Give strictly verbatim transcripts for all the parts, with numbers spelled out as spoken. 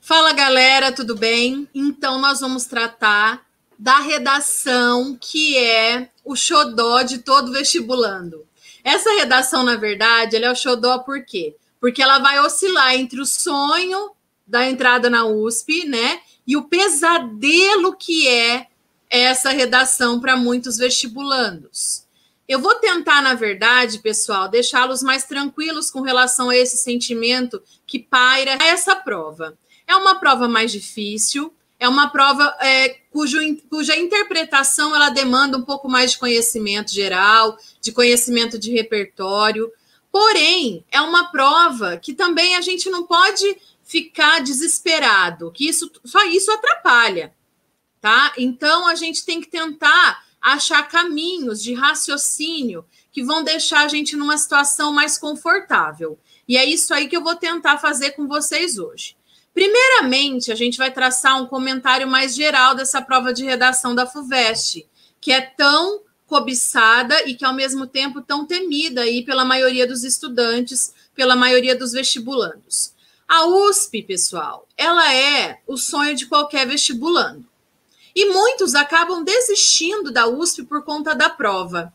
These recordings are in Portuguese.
Fala, galera, tudo bem? Então, nós vamos tratar da redação, que é o xodó de todo vestibulando. Essa redação, na verdade, ela é o xodó por quê? Porque ela vai oscilar entre o sonho da entrada na U S P, né, e o pesadelo que é essa redação para muitos vestibulandos. Eu vou tentar, na verdade, pessoal, deixá-los mais tranquilos com relação a esse sentimento que paira essa prova. É uma prova mais difícil, é uma prova é, cujo, cuja interpretação ela demanda um pouco mais de conhecimento geral, de conhecimento de repertório, porém, é uma prova que também a gente não pode ficar desesperado, que isso, só isso atrapalha, tá? Então, a gente tem que tentar achar caminhos de raciocínio que vão deixar a gente numa situação mais confortável. E é isso aí que eu vou tentar fazer com vocês hoje. Primeiramente, a gente vai traçar um comentário mais geral dessa prova de redação da FUVEST, que é tão cobiçada e que, ao mesmo tempo, tão temida aí pela maioria dos estudantes, pela maioria dos vestibulandos. A U S P, pessoal, ela é o sonho de qualquer vestibulando. E muitos acabam desistindo da U S P por conta da prova.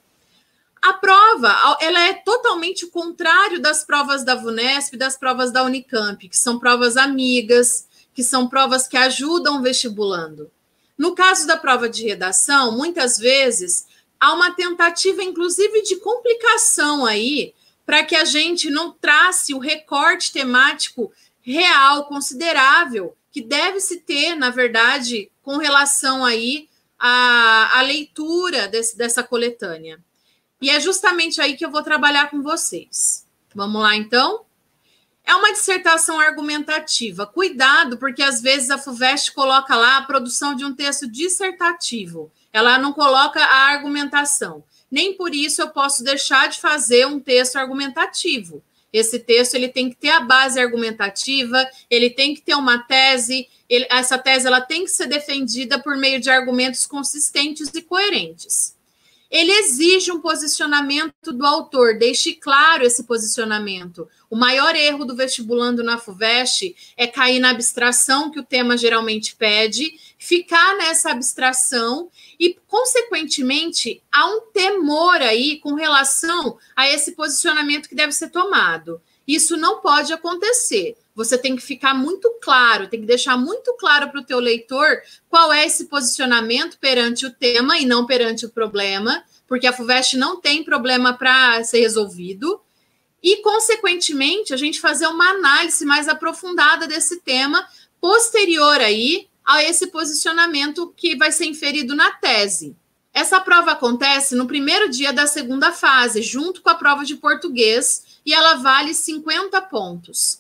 A prova, ela é totalmente o contrário das provas da VUNESP e das provas da Unicamp, que são provas amigas, que são provas que ajudam o vestibulando. No caso da prova de redação, muitas vezes, há uma tentativa, inclusive, de complicação aí, para que a gente não trace o recorte temático real, considerável, que deve se ter, na verdade, com relação aí à, à leitura desse, dessa coletânea. E é justamente aí que eu vou trabalhar com vocês. Vamos lá, então? É uma dissertação argumentativa. Cuidado, porque às vezes a FUVEST coloca lá a produção de um texto dissertativo. Ela não coloca a argumentação. Nem por isso eu posso deixar de fazer um texto argumentativo. Esse texto ele tem que ter a base argumentativa, ele tem que ter uma tese, ele, essa tese ela tem que ser defendida por meio de argumentos consistentes e coerentes. Ele exige um posicionamento do autor, deixe claro esse posicionamento. O maior erro do vestibulando na FUVEST é cair na abstração que o tema geralmente pede, ficar nessa abstração e, consequentemente, há um temor aí com relação a esse posicionamento que deve ser tomado. Isso não pode acontecer. Você tem que ficar muito claro, tem que deixar muito claro para o teu leitor qual é esse posicionamento perante o tema e não perante o problema, porque a FUVEST não tem problema para ser resolvido. E, consequentemente, a gente fazer uma análise mais aprofundada desse tema posterior aí a esse posicionamento que vai ser inferido na tese. Essa prova acontece no primeiro dia da segunda fase, junto com a prova de português, e ela vale cinquenta pontos.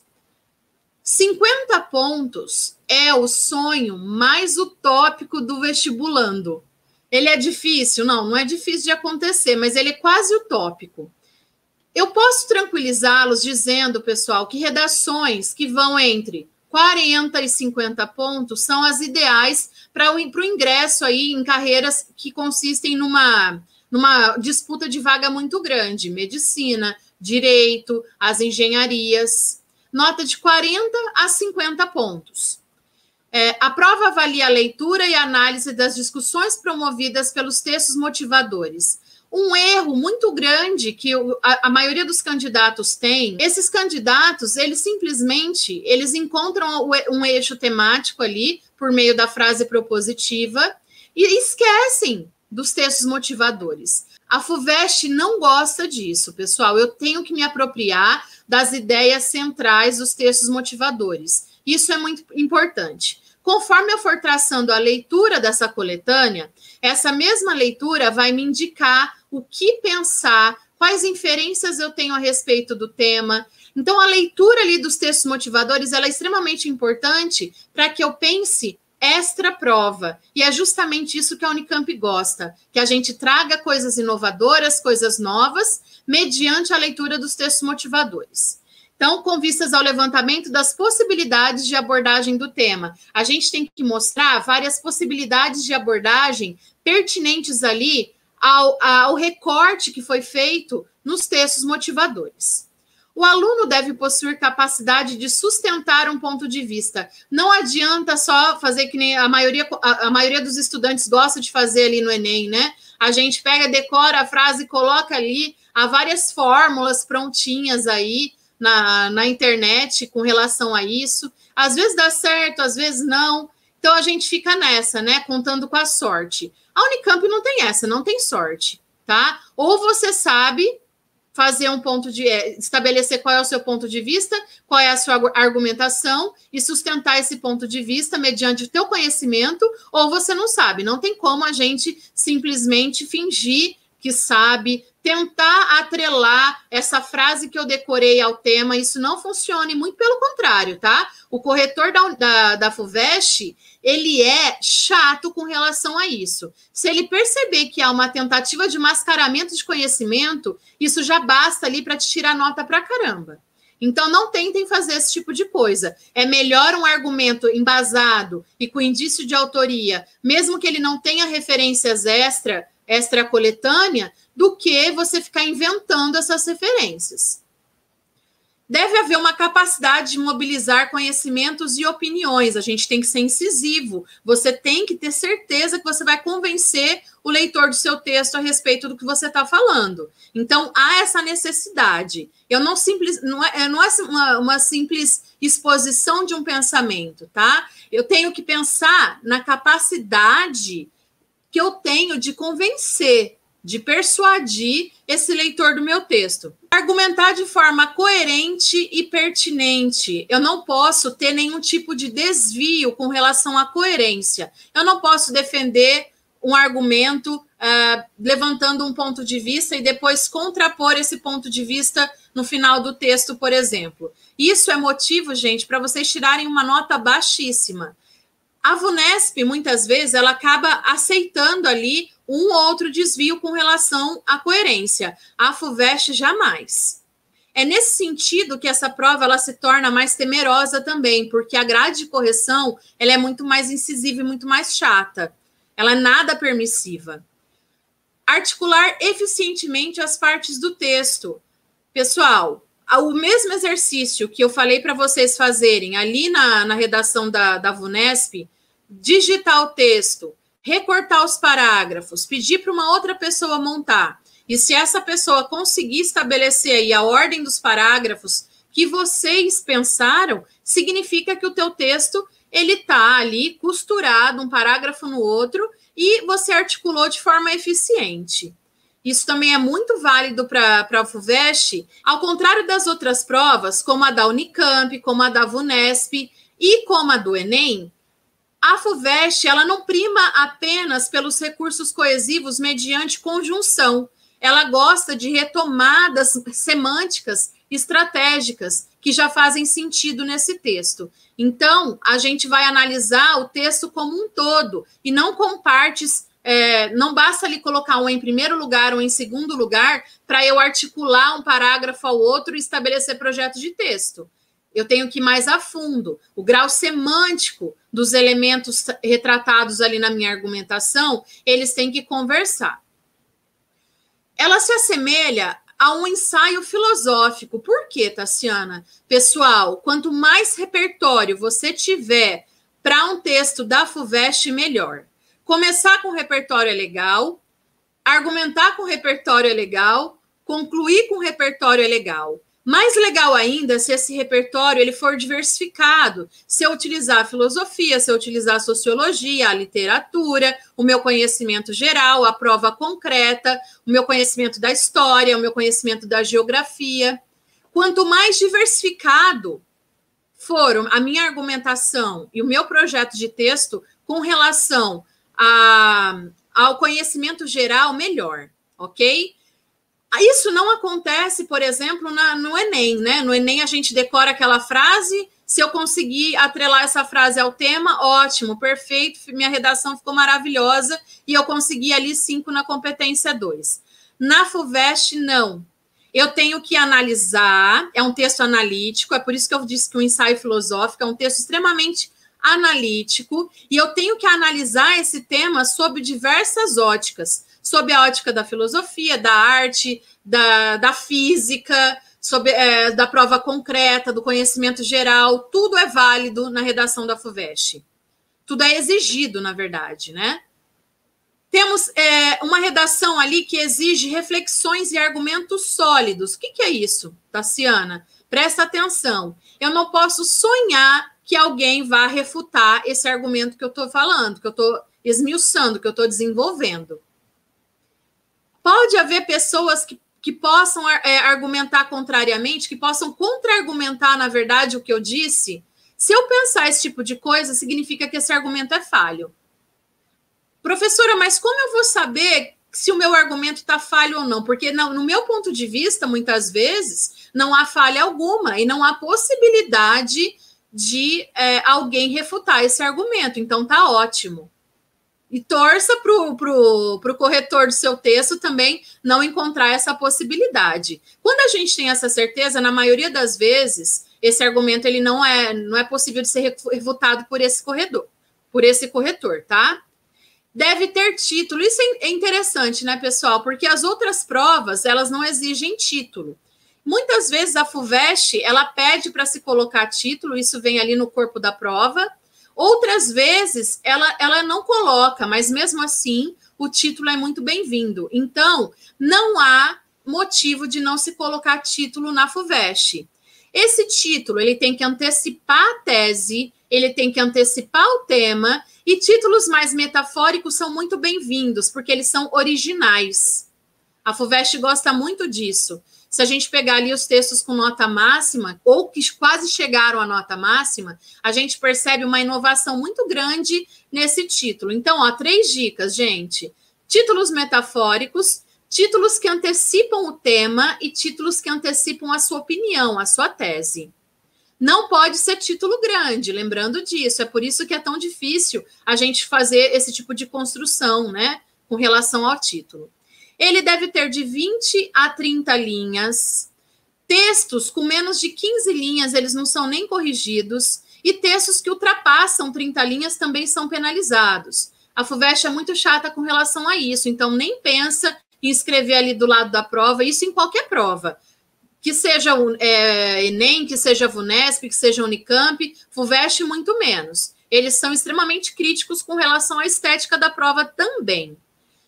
cinquenta pontos é o sonho mais utópico do vestibulando. Ele é difícil? Não, não é difícil de acontecer, mas ele é quase utópico. Eu posso tranquilizá-los dizendo, pessoal, que redações que vão entre quarenta e cinquenta pontos são as ideais para o ingresso aí em carreiras que consistem numa, numa disputa de vaga muito grande, medicina, direito, as engenharias. Nota de quarenta a cinquenta pontos. É, a prova avalia a leitura e a análise das discussões promovidas pelos textos motivadores. Um erro muito grande que a, a maioria dos candidatos tem, esses candidatos, eles simplesmente, eles encontram um eixo temático ali, por meio da frase propositiva, e esquecem dos textos motivadores. A FUVEST não gosta disso, pessoal. Eu tenho que me apropriar das ideias centrais dos textos motivadores. Isso é muito importante. Conforme eu for traçando a leitura dessa coletânea, essa mesma leitura vai me indicar o que pensar, quais inferências eu tenho a respeito do tema. Então, a leitura ali dos textos motivadores ela é extremamente importante para que eu pense extra prova. E é justamente isso que a Unicamp gosta, que a gente traga coisas inovadoras, coisas novas, mediante a leitura dos textos motivadores. Então, com vistas ao levantamento das possibilidades de abordagem do tema, a gente tem que mostrar várias possibilidades de abordagem pertinentes ali ao, ao recorte que foi feito nos textos motivadores. O aluno deve possuir capacidade de sustentar um ponto de vista. Não adianta só fazer que nem a maioria, a, a maioria dos estudantes gosta de fazer ali no Enem, né? A gente pega, decora a frase e coloca ali, há várias fórmulas prontinhas aí na, na internet com relação a isso. Às vezes dá certo, às vezes não. Então a gente fica nessa, né? Contando com a sorte. A Unicamp não tem essa, não tem sorte, tá? Ou você sabe fazer um ponto de... estabelecer qual é o seu ponto de vista, qual é a sua argumentação e sustentar esse ponto de vista mediante o teu conhecimento, ou você não sabe. Não tem como a gente simplesmente fingir que sabe, tentar atrelar essa frase que eu decorei ao tema. Isso não funciona, e muito pelo contrário, tá? O corretor da, da, da FUVEST, ele é chato com relação a isso. Se ele perceber que há uma tentativa de mascaramento de conhecimento, isso já basta ali para te tirar nota pra caramba. Então, não tentem fazer esse tipo de coisa. É melhor um argumento embasado e com indício de autoria, mesmo que ele não tenha referências extra, extra coletânea, do que você ficar inventando essas referências. Deve haver uma capacidade de mobilizar conhecimentos e opiniões. A gente tem que ser incisivo. Você tem que ter certeza que você vai convencer o leitor do seu texto a respeito do que você está falando. Então, há essa necessidade. Eu não simples, não é, não é uma, uma simples exposição de um pensamento, tá? Eu tenho que pensar na capacidade que eu tenho de convencer, de persuadir esse leitor do meu texto. Argumentar de forma coerente e pertinente. Eu não posso ter nenhum tipo de desvio com relação à coerência. Eu não posso defender um argumento uh, levantando um ponto de vista e depois contrapor esse ponto de vista no final do texto, por exemplo. Isso é motivo, gente, para vocês tirarem uma nota baixíssima. A VUNESP, muitas vezes, ela acaba aceitando ali um ou outro desvio com relação à coerência. A FUVEST, jamais. É nesse sentido que essa prova ela se torna mais temerosa também, porque a grade de correção ela é muito mais incisiva e muito mais chata. Ela é nada permissiva. Articular eficientemente as partes do texto. Pessoal, o mesmo exercício que eu falei para vocês fazerem ali na, na redação da, da VUNESP, digitar o texto, recortar os parágrafos, pedir para uma outra pessoa montar. E se essa pessoa conseguir estabelecer aí a ordem dos parágrafos que vocês pensaram, significa que o teu texto ele está ali costurado, um parágrafo no outro, e você articulou de forma eficiente. Isso também é muito válido para a FUVEST, ao contrário das outras provas, como a da Unicamp, como a da VUNESP e como a do Enem. A FUVEST ela não prima apenas pelos recursos coesivos mediante conjunção. Ela gosta de retomadas semânticas estratégicas que já fazem sentido nesse texto. Então, a gente vai analisar o texto como um todo e não com partes. É, não basta ali colocar um em primeiro lugar ou em segundo lugar para eu articular um parágrafo ao outro e estabelecer projeto de texto. Eu tenho que ir mais a fundo. O grau semântico dos elementos retratados ali na minha argumentação, eles têm que conversar. Ela se assemelha a um ensaio filosófico. Por quê, Tassiana? Pessoal, quanto mais repertório você tiver para um texto da FUVEST, melhor. Começar com repertório é legal, argumentar com repertório é legal, concluir com repertório é legal. Mais legal ainda se esse repertório ele for diversificado, se eu utilizar a filosofia, se eu utilizar a sociologia, a literatura, o meu conhecimento geral, a prova concreta, o meu conhecimento da história, o meu conhecimento da geografia. Quanto mais diversificado for a minha argumentação e o meu projeto de texto com relação a, ao conhecimento geral, melhor, ok? Isso não acontece, por exemplo, na, no Enem, né? No Enem a gente decora aquela frase, se eu conseguir atrelar essa frase ao tema, ótimo, perfeito, minha redação ficou maravilhosa e eu consegui ali cinco na competência dois. Na FUVEST, não. Eu tenho que analisar, é um texto analítico, é por isso que eu disse que o ensaio filosófico é um texto extremamente analítico, e eu tenho que analisar esse tema sob diversas óticas, sob a ótica da filosofia, da arte, da, da física, sobre, é, da prova concreta, do conhecimento geral, tudo é válido na redação da FUVEST. Tudo é exigido, na verdade, né? Temos é, uma redação ali que exige reflexões e argumentos sólidos. O que, que é isso, Tassiana? Presta atenção. Eu não posso sonhar que alguém vá refutar esse argumento que eu estou falando, que eu estou esmiuçando, que eu estou desenvolvendo. Pode haver pessoas que, que possam é, argumentar contrariamente, que possam contra-argumentar, na verdade, o que eu disse. Se eu pensar esse tipo de coisa, significa que esse argumento é falho. Professora, mas como eu vou saber se o meu argumento está falho ou não? Porque, no, no meu ponto de vista, muitas vezes, não há falha alguma e não há possibilidade de é, alguém refutar esse argumento. Então, tá ótimo. E torça para o pro, pro corretor do seu texto também não encontrar essa possibilidade. Quando a gente tem essa certeza, na maioria das vezes, esse argumento ele não é, não é possível de ser refutado por esse corredor, por esse corretor, tá? Deve ter título. Isso é interessante, né, pessoal? Porque as outras provas, elas não exigem título. Muitas vezes a FUVEST, ela pede para se colocar título, isso vem ali no corpo da prova. Outras vezes, ela, ela não coloca, mas mesmo assim, o título é muito bem-vindo. Então, não há motivo de não se colocar título na FUVEST. Esse título, ele tem que antecipar a tese, ele tem que antecipar o tema, e títulos mais metafóricos são muito bem-vindos, porque eles são originais. A FUVEST gosta muito disso. Se a gente pegar ali os textos com nota máxima, ou que quase chegaram à nota máxima, a gente percebe uma inovação muito grande nesse título. Então, ó, três dicas, gente. Títulos metafóricos, títulos que antecipam o tema e títulos que antecipam a sua opinião, a sua tese. Não pode ser título grande, lembrando disso. É por isso que é tão difícil a gente fazer esse tipo de construção, né, com relação ao título. Ele deve ter de vinte a trinta linhas. Textos com menos de quinze linhas, eles não são nem corrigidos. E textos que ultrapassam trinta linhas também são penalizados. A FUVEST é muito chata com relação a isso, então nem pensa em escrever ali do lado da prova, isso em qualquer prova. Que seja é, Enem, que seja VUNESP, que seja Unicamp, FUVEST muito menos. Eles são extremamente críticos com relação à estética da prova também.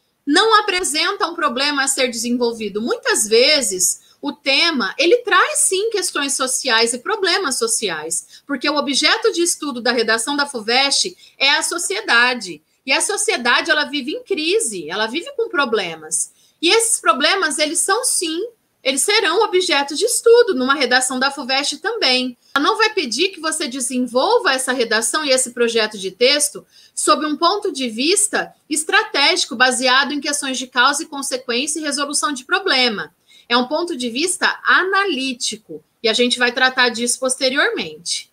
Não apresenta um problema a ser desenvolvido. Muitas vezes, o tema, ele traz, sim, questões sociais e problemas sociais, porque o objeto de estudo da redação da FUVEST é a sociedade. E a sociedade, ela vive em crise, ela vive com problemas. E esses problemas, eles são, sim, eles serão objeto de estudo numa redação da FUVEST também. Ela não vai pedir que você desenvolva essa redação e esse projeto de texto sob um ponto de vista estratégico, baseado em questões de causa e consequência e resolução de problema. É um ponto de vista analítico, e a gente vai tratar disso posteriormente.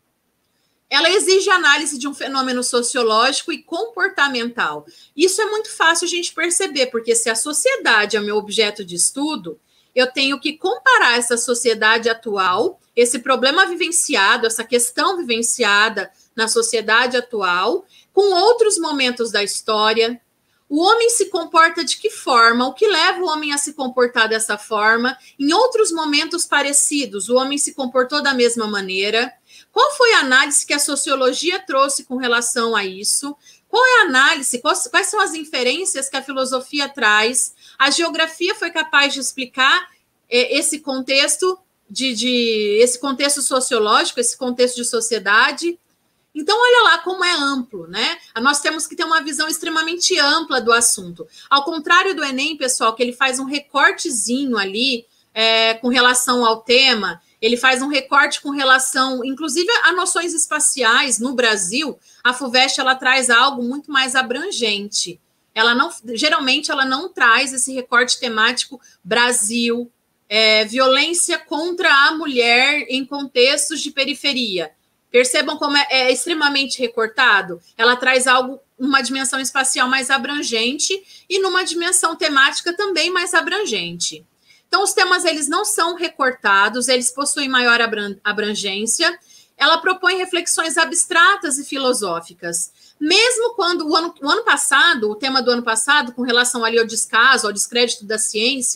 Ela exige análise de um fenômeno sociológico e comportamental. Isso é muito fácil a gente perceber, porque se a sociedade é meu objeto de estudo, eu tenho que comparar essa sociedade atual, esse problema vivenciado, essa questão vivenciada na sociedade atual, com outros momentos da história. O homem se comporta de que forma? O que leva o homem a se comportar dessa forma? Em outros momentos parecidos, o homem se comportou da mesma maneira. Qual foi a análise que a sociologia trouxe com relação a isso? Qual é a análise? Quais, quais são as inferências que a filosofia traz? A geografia foi capaz de explicar eh, esse contexto de, de esse contexto sociológico, esse contexto de sociedade. Então, olha lá como é amplo, né? Nós temos que ter uma visão extremamente ampla do assunto. Ao contrário do Enem, pessoal, que ele faz um recortezinho ali é, com relação ao tema, ele faz um recorte com relação, inclusive, a noções espaciais. No Brasil, a FUVEST, ela traz algo muito mais abrangente. Ela não, geralmente, ela não traz esse recorte temático Brasil, é, violência contra a mulher em contextos de periferia. Percebam como é, é extremamente recortado? Ela traz algo, uma dimensão espacial mais abrangente e numa dimensão temática também mais abrangente. Então, os temas, eles não são recortados, eles possuem maior abrangência. Ela propõe reflexões abstratas e filosóficas. Mesmo quando, o ano, o ano passado, o tema do ano passado, com relação ali ao descaso, ao descrédito da ciência,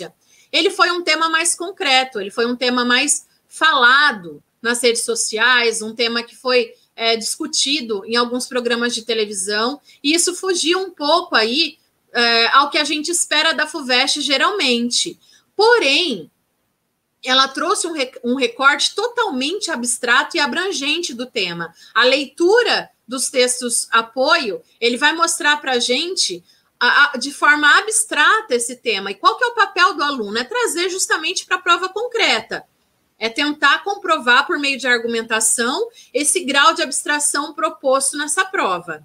ele foi um tema mais concreto, ele foi um tema mais falado nas redes sociais, um tema que foi é, discutido em alguns programas de televisão, e isso fugia um pouco aí é, ao que a gente espera da FUVEST geralmente. Porém, ela trouxe um, rec um recorte totalmente abstrato e abrangente do tema. A leitura dos textos apoio, ele vai mostrar para a gente a, a, de forma abstrata esse tema. E qual que é o papel do aluno? É trazer justamente para a prova concreta. É tentar comprovar por meio de argumentação esse grau de abstração proposto nessa prova.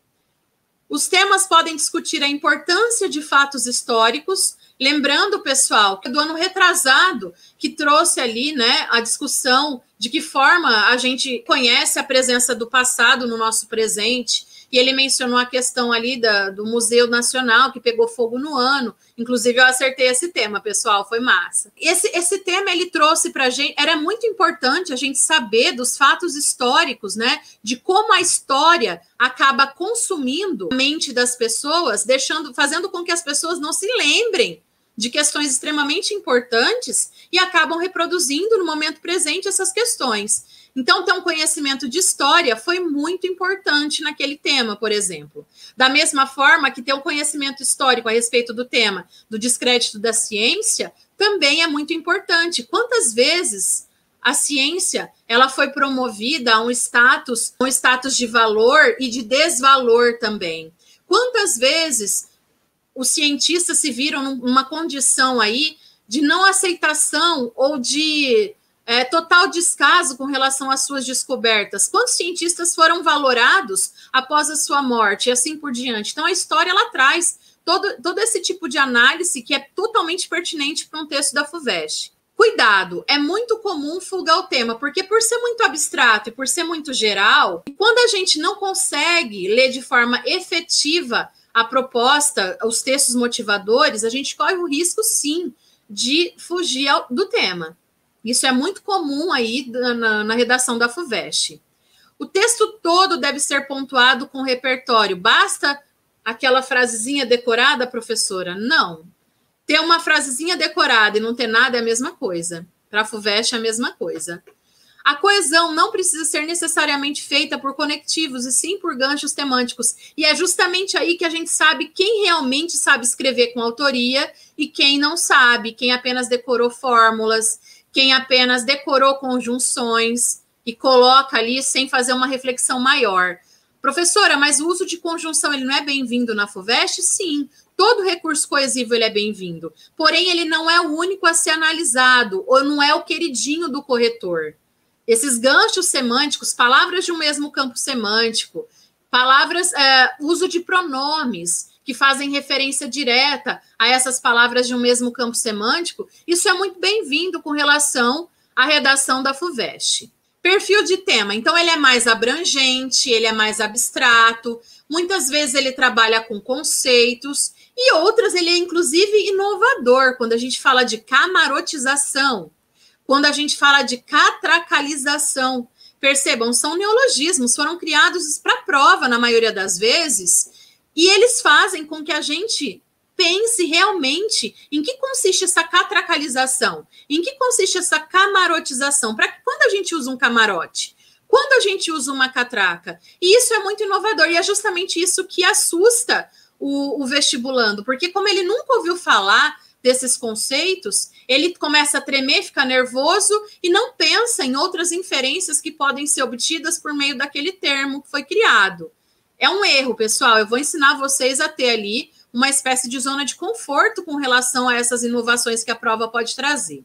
Os temas podem discutir a importância de fatos históricos, lembrando, pessoal, que do ano retrasado, que trouxe ali, né, a discussão de que forma a gente conhece a presença do passado no nosso presente, e ele mencionou a questão ali da, do Museu Nacional, que pegou fogo no ano. Inclusive, eu acertei esse tema, pessoal, foi massa. Esse, esse tema, ele trouxe para a gente, era muito importante a gente saber dos fatos históricos, né, de como a história acaba consumindo a mente das pessoas, deixando, fazendo com que as pessoas não se lembrem de questões extremamente importantes e acabam reproduzindo no momento presente essas questões. Então, ter um conhecimento de história foi muito importante naquele tema, por exemplo. Da mesma forma que ter um conhecimento histórico a respeito do tema do descrédito da ciência também é muito importante. Quantas vezes a ciência ela foi promovida a um status, um status de valor e de desvalor também? Quantas vezes os cientistas se viram numa condição aí de não aceitação ou de é, total descaso com relação às suas descobertas? Quantos cientistas foram valorados após a sua morte e assim por diante? Então, a história ela traz todo, todo esse tipo de análise que é totalmente pertinente para um texto da FUVEST. Cuidado, é muito comum fugar o tema, porque por ser muito abstrato e por ser muito geral, quando a gente não consegue ler de forma efetiva a proposta, os textos motivadores, a gente corre o risco, sim, de fugir do tema. Isso é muito comum aí na, na redação da FUVEST. O texto todo deve ser pontuado com repertório. Basta aquela frasezinha decorada, professora? Não. Ter uma frasezinha decorada e não ter nada é a mesma coisa. Para a FUVEST é a mesma coisa. A coesão não precisa ser necessariamente feita por conectivos, e sim por ganchos temânticos. E é justamente aí que a gente sabe quem realmente sabe escrever com autoria e quem não sabe, quem apenas decorou fórmulas, quem apenas decorou conjunções e coloca ali sem fazer uma reflexão maior. Professora, mas o uso de conjunção ele não é bem-vindo na FUVEST? Sim, todo recurso coesivo ele é bem-vindo. Porém, ele não é o único a ser analisado, ou não é o queridinho do corretor. Esses ganchos semânticos, palavras de um mesmo campo semântico, palavras, é, uso de pronomes que fazem referência direta a essas palavras de um mesmo campo semântico, isso é muito bem-vindo com relação à redação da FUVEST. Perfil de tema, então ele é mais abrangente, ele é mais abstrato, muitas vezes ele trabalha com conceitos e outras ele é inclusive inovador, quando a gente fala de camarotização, quando a gente fala de catracalização. Percebam, são neologismos, foram criados para a prova na maioria das vezes, e eles fazem com que a gente pense realmente em que consiste essa catracalização, em que consiste essa camarotização, para quando a gente usa um camarote, quando a gente usa uma catraca. E isso é muito inovador, e é justamente isso que assusta o, o vestibulando, porque como ele nunca ouviu falar desses conceitos, ele começa a tremer, fica nervoso e não pensa em outras inferências que podem ser obtidas por meio daquele termo que foi criado. É um erro, pessoal. Eu vou ensinar vocês a ter ali uma espécie de zona de conforto com relação a essas inovações que a prova pode trazer.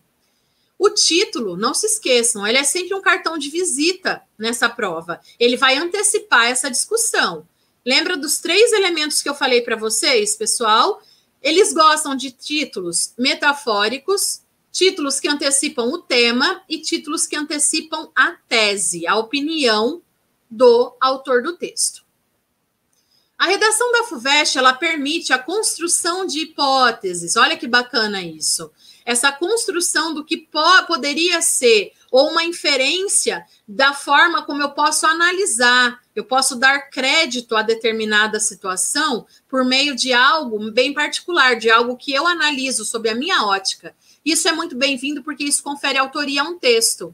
O título, não se esqueçam, ele é sempre um cartão de visita nessa prova. Ele vai antecipar essa discussão. Lembra dos três elementos que eu falei para vocês, pessoal? Eles gostam de títulos metafóricos, títulos que antecipam o tema e títulos que antecipam a tese, a opinião do autor do texto. A redação da FUVEST, ela permite a construção de hipóteses. Olha que bacana isso. Essa construção do que po- poderia ser, ou uma inferência da forma como eu posso analisar, eu posso dar crédito a determinada situação por meio de algo bem particular, de algo que eu analiso sob a minha ótica. Isso é muito bem-vindo, porque isso confere autoria a um texto.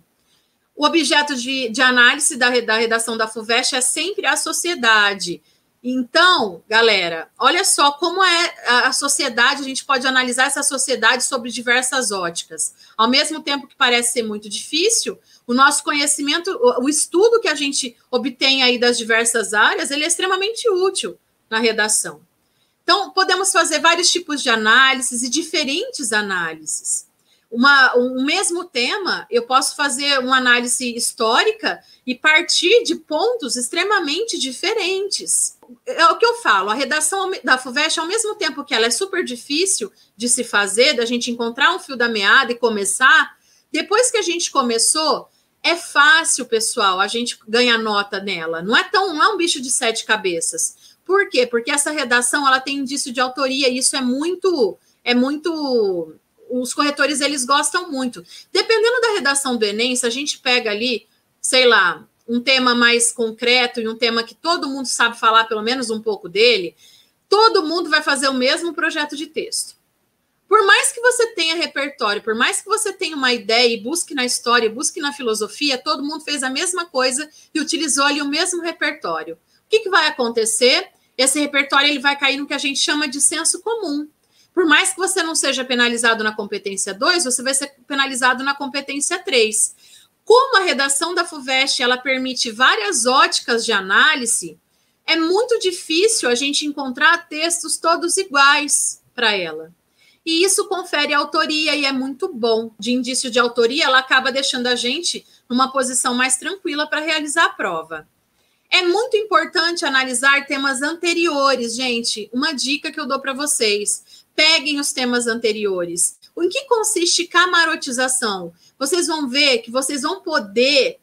O objeto de, de análise da, da redação da FUVEST é sempre a sociedade. Então, galera, olha só como é a, a sociedade, a gente pode analisar essa sociedade sobre diversas óticas. Ao mesmo tempo que parece ser muito difícil, o nosso conhecimento, o, o estudo que a gente obtém aí das diversas áreas, ele é extremamente útil na redação. Então, podemos fazer vários tipos de análises e diferentes análises. Uma, um mesmo tema, eu posso fazer uma análise histórica e partir de pontos extremamente diferentes. É o que eu falo, a redação da FUVEST, ao mesmo tempo que ela é super difícil de se fazer, da gente encontrar um fio da meada e começar, depois que a gente começou, é fácil, pessoal, a gente ganha nota nela. Não é, tão, não é um bicho de sete cabeças. Por quê? Porque essa redação ela tem indício de autoria e isso é muito... É muito os corretores, eles gostam muito. Dependendo da redação do Enem, se a gente pega ali, sei lá, um tema mais concreto e um tema que todo mundo sabe falar pelo menos um pouco dele, todo mundo vai fazer o mesmo projeto de texto. Por mais que você tenha repertório, por mais que você tenha uma ideia e busque na história, busque na filosofia, todo mundo fez a mesma coisa e utilizou ali o mesmo repertório. O que, que vai acontecer? Esse repertório ele vai cair no que a gente chama de senso comum. Por mais que você não seja penalizado na competência dois, você vai ser penalizado na competência três. Como a redação da FUVEST ela permite várias óticas de análise, é muito difícil a gente encontrar textos todos iguais para ela. E isso confere autoria e é muito bom. De indício de autoria, ela acaba deixando a gente numa posição mais tranquila para realizar a prova. É muito importante analisar temas anteriores, gente. Uma dica que eu dou para vocês. Peguem os temas anteriores. Em que consiste camarotização? Vocês vão ver que vocês vão poder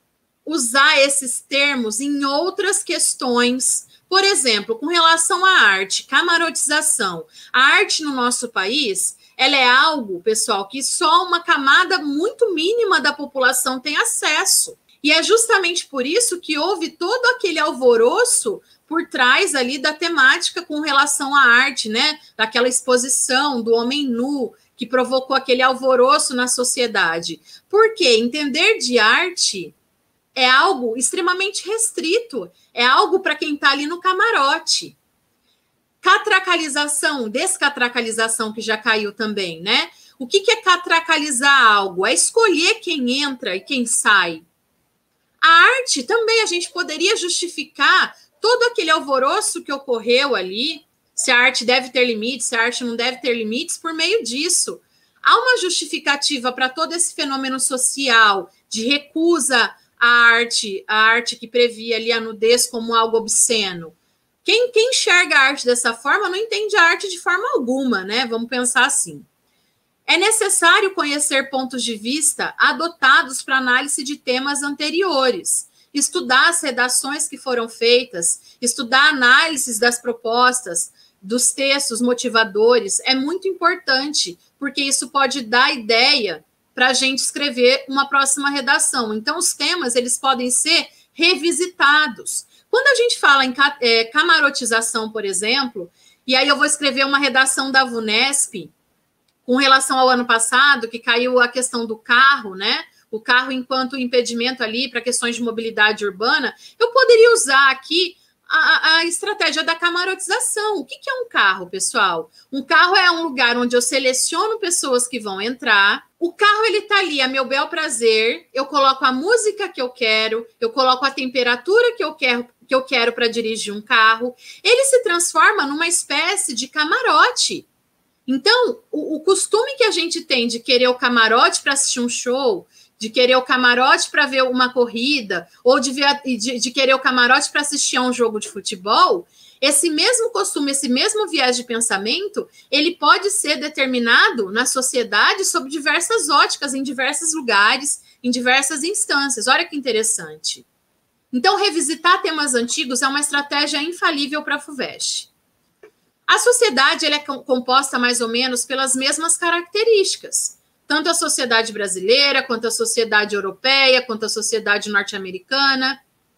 usar esses termos em outras questões. Por exemplo, com relação à arte, camarotização. A arte no nosso país, ela é algo, pessoal, que só uma camada muito mínima da população tem acesso. E é justamente por isso que houve todo aquele alvoroço por trás ali da temática com relação à arte, né? Daquela exposição do homem nu, que provocou aquele alvoroço na sociedade. Porque entender de arte é algo extremamente restrito, é algo para quem está ali no camarote. Catracalização, descatracalização, que já caiu também, né? O que, que é catracalizar algo? É escolher quem entra e quem sai. A arte também, a gente poderia justificar todo aquele alvoroço que ocorreu ali, se a arte deve ter limites, se a arte não deve ter limites, por meio disso. Há uma justificativa para todo esse fenômeno social de recusa à arte, a arte que previa ali a nudez como algo obsceno. Quem, quem enxerga a arte dessa forma não entende a arte de forma alguma, né? Vamos pensar assim. É necessário conhecer pontos de vista adotados para análise de temas anteriores, estudar as redações que foram feitas, estudar análises das propostas, dos textos motivadores, é muito importante, porque isso pode dar ideia para a gente escrever uma próxima redação. Então, os temas, eles podem ser revisitados. Quando a gente fala em é, camarotização, por exemplo, e aí eu vou escrever uma redação da VUNESP, com relação ao ano passado, que caiu a questão do carro, né? O carro enquanto impedimento ali para questões de mobilidade urbana, eu poderia usar aqui a, a estratégia da camarotização. O que, que é um carro, pessoal? Um carro é um lugar onde eu seleciono pessoas que vão entrar. O carro, ele está ali a meu bel prazer, eu coloco a música que eu quero, eu coloco a temperatura que eu quero, que eu quero para dirigir um carro. Ele se transforma numa espécie de camarote. Então, o, o costume que a gente tem de querer o camarote para assistir um show, de querer o camarote para ver uma corrida, ou de, ver, de, de querer o camarote para assistir a um jogo de futebol, esse mesmo costume, esse mesmo viés de pensamento, ele pode ser determinado na sociedade sob diversas óticas, em diversos lugares, em diversas instâncias. Olha que interessante. Então, revisitar temas antigos é uma estratégia infalível para a FUVEST. A sociedade ela é composta mais ou menos pelas mesmas características. Tanto a sociedade brasileira, quanto a sociedade europeia, quanto a sociedade norte-americana.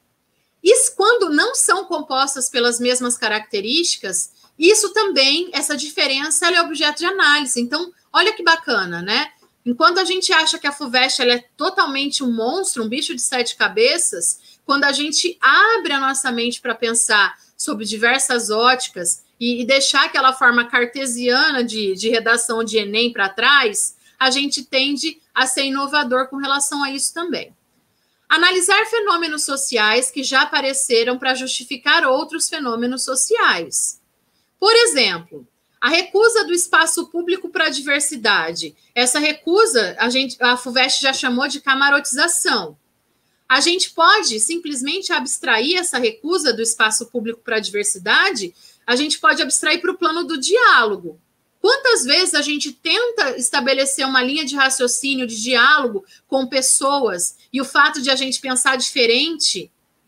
E quando não são compostas pelas mesmas características, isso também, essa diferença, ela é objeto de análise. Então, Olha que bacana, né? Enquanto a gente acha que a FUVEST ela é totalmente um monstro, um bicho de sete cabeças, quando a gente abre a nossa mente para pensar sobre diversas óticas e, e deixar aquela forma cartesiana de, de redação de Enem para trás, a gente tende a ser inovador com relação a isso também. Analisar fenômenos sociais que já apareceram para justificar outros fenômenos sociais. Por exemplo, a recusa do espaço público para a diversidade. Essa recusa, a, gente, a FUVEST já chamou de camarotização. A gente pode simplesmente abstrair essa recusa do espaço público para a diversidade, a gente pode abstrair para o plano do diálogo. Quantas vezes a gente tenta estabelecer uma linha de raciocínio, de diálogo com pessoas, e o fato de a gente pensar diferente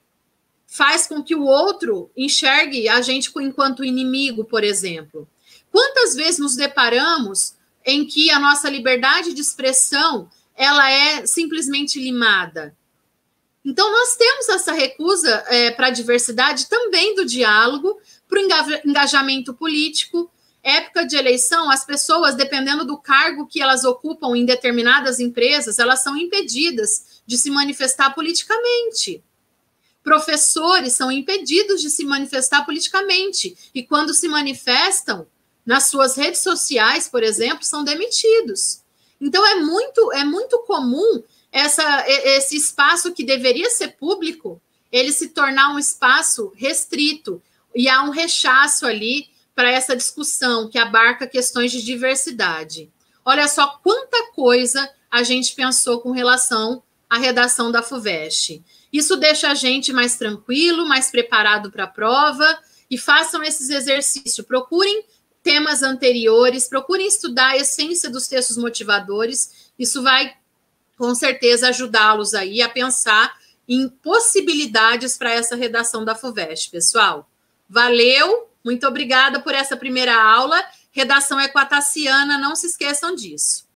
faz com que o outro enxergue a gente enquanto inimigo, por exemplo. Quantas vezes nos deparamos em que a nossa liberdade de expressão ela é simplesmente limada? Então, nós temos essa recusa é, para a diversidade também do diálogo, para o engajamento político. Época de eleição, as pessoas, dependendo do cargo que elas ocupam em determinadas empresas, elas são impedidas de se manifestar politicamente. Professores são impedidos de se manifestar politicamente. E quando se manifestam, nas suas redes sociais, por exemplo, são demitidos. Então, é muito, é muito comum essa, esse espaço que deveria ser público, ele se tornar um espaço restrito. E há um rechaço ali para essa discussão que abarca questões de diversidade. Olha só quanta coisa a gente pensou com relação à redação da FUVEST. Isso deixa a gente mais tranquilo, mais preparado para a prova, e façam esses exercícios. Procurem temas anteriores, procurem estudar a essência dos textos motivadores. Isso vai, com certeza, ajudá-los aí a pensar em possibilidades para essa redação da FUVEST, pessoal. Valeu! Muito obrigada por essa primeira aula. Redação equatassiana, não se esqueçam disso.